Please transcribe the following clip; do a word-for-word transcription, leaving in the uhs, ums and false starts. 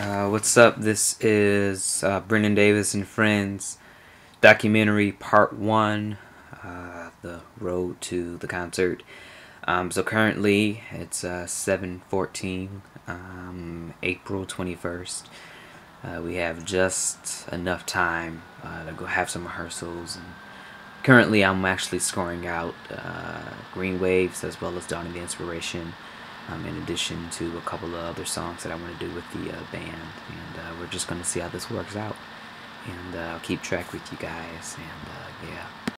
Uh, what's up? This is uh, Brendon Davis and Friends documentary part one, uh, the road to the concert. Um, so currently it's uh, seven fourteen, um, April twenty-first. Uh, we have just enough time uh, to go have some rehearsals, and currently I'm actually scoring out uh, Green Waves as well as Dawn the Inspiration, um, in addition to a couple of other songs that I want to do with the uh, band. And uh, we're just going to see how this works out. And uh, I'll keep track with you guys. And uh, yeah.